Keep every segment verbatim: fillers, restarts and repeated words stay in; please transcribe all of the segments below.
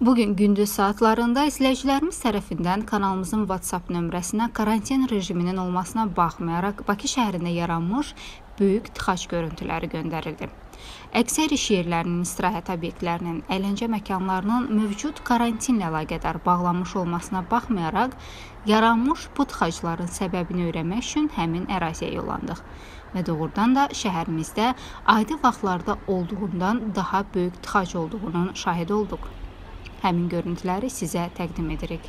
Bugün gündüz saatlarında izləyicilərimiz tərəfindən kanalımızın WhatsApp nömrəsinə karantin rejiminin olmasına baxmayaraq Bakı şəhərində yaranmış böyük tıxac görüntüləri göndərildi. Əksər iş yerlərinin, istirahət obyektlərinin, əyləncə məkanlarının mövcud karantinlə əlaqədar bağlanmış olmasına baxmayaraq, yaranmış bu tıxacların səbəbini öyrənmək üçün həmin əraziyə yollandıq. Və doğrudan da şəhərimizdə adi vaxtlarda olduğundan daha böyük tıxac olduğunun şahidi olduq. Həmin görüntüləri sizə təqdim edirik.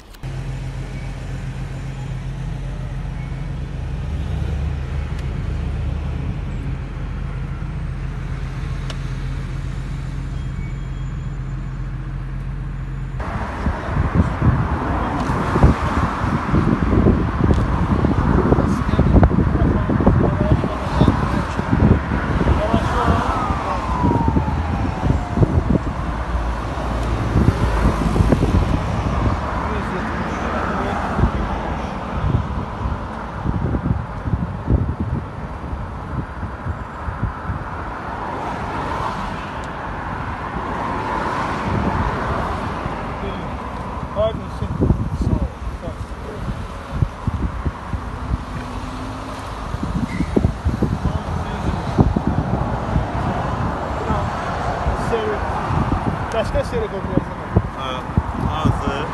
Başka şehre götürüyorsun. Ha, hazır.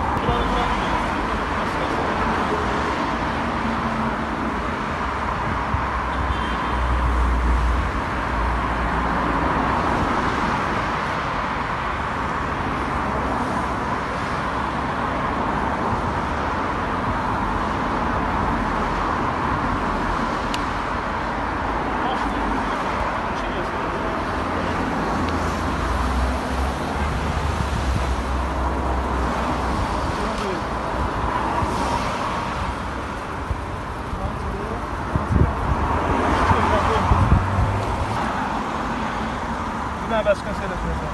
Ne başka şehre götürüyorsun.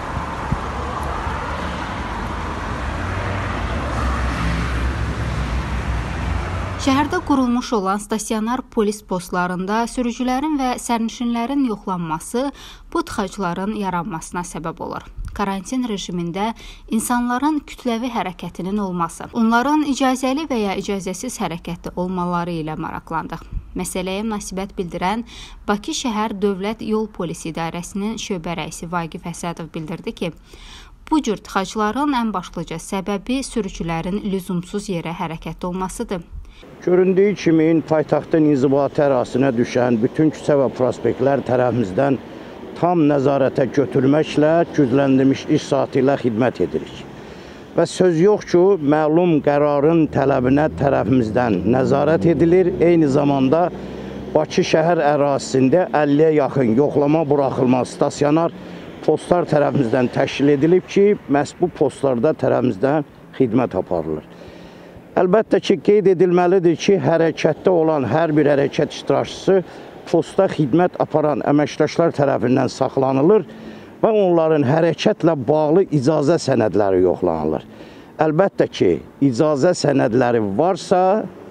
Şəhərdə qurulmuş olan stasionar polis postlarında sürücülərin və sərnişinlərin yoxlanması bu tıxacların yaranmasına səbəb olur. Karantin rejimində insanların kütləvi hərəkətinin olması, onların icazəli və ya icazəsiz hərəkətli olmaları ilə maraqlandıq. Məsələyə münasibət bildirən Bakı şəhər Dövlət Yol Polisi İdarəsinin şöbə rəisi Vaqif Əsədov bildirdi ki, bu cür tıxacların ən başlıca səbəbi sürücülərin lüzumsuz yerə hərəkətli olmasıdır. Göründüyü kimi paytaxtın inzibati ərazisinə düşən bütün küçə və prospektlər tərəfimizdən tam nəzarətə götürməklə gücləndirilmiş iş saatı ilə xidmət edirik. Və söz yox ki, məlum qərarın tələbinə tərəfimizdən nəzarət edilir. Eyni zamanda Bakı şəhər ərazisində əlliyə yaxın yoxlama buraxılma stasionar postlar tərəfimizdən təşkil edilib ki, məhz bu postlarda tərəfimizdən xidmət aparılır. Əlbəttə ki, qeyd edilməlidir ki, hərəkətdə olan hər bir hərəkət iştirakçısı posta xidmət aparan əməkdaşlar tərəfindən saxlanılır və onların hərəkətlə bağlı icazə sənədləri yoxlanılır. Əlbəttə ki, icazə sənədləri varsa,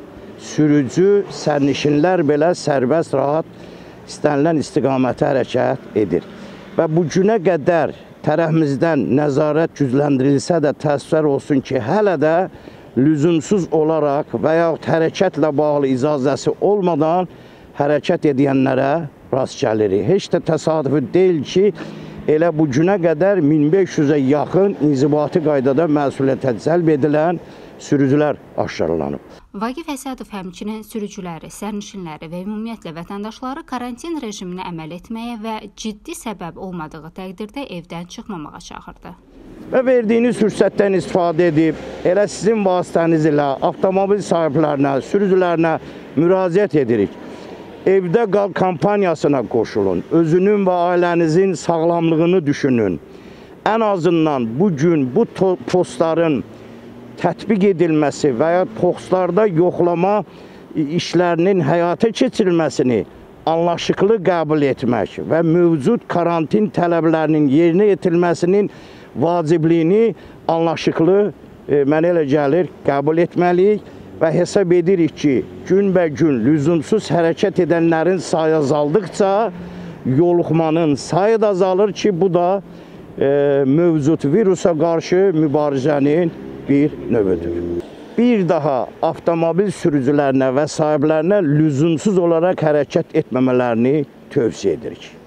sürücü, sərnişinlər belə sərbəst, rahat istənilən istiqamətə hərəkət edir. Və bu günə qədər tərəfimizdən nəzarət gücləndirilsə də təəssüflər olsun ki, hələ də lüzumsuz olaraq və yaxud hərəkətlə bağlı icazəsi olmadan hərəkət edənlərə rast gəlirik. Heç də təsadüfi deyil ki, elə bu günə qədər min beş yüzə yaxın inzibati qaydada məsuliyyətə cəlb edilən sürücülər aşkarlanıb. Vaqif Əsədov həmçinin sürücüləri, sərnişinləri və ümumiyyətlə vətəndaşları karantin rejiminə əməl etməyə və ciddi səbəb olmadığı təqdirdə evdən çıxmamağa çağırdı. Və verdiyiniz fürsətdən istifadə edib, elə sizin vasitəniz ilə avtomobil sahiblərinə, sürücülərinə müraciət edirik. Evdə qal kampaniyasına qoşulun, özünün və ailənizin sağlamlığını düşünün. Ən azından bugün bu postların tətbiq edilməsi və ya postlarda yoxlama işlərinin həyata keçirilməsini anlaşıqlı qəbul etmək və mövcud karantin tələblərinin yerinə yetirilməsinin vacibliyini anlaşıqlı e, mənə elə gəlir qəbul etməliyik və hesab edirik ki, günbəgün lüzumsuz hərəkət edənlərin sayı azaldıqca yoluxmanın sayı da azalır ki, bu da e, mövcud virusa qarşı mübarizənin bir növüdür. Bir daha avtomobil sürücülərinə və sahiblərinə lüzumsuz olaraq hərəkət etməmələrini tövsiyə edirik.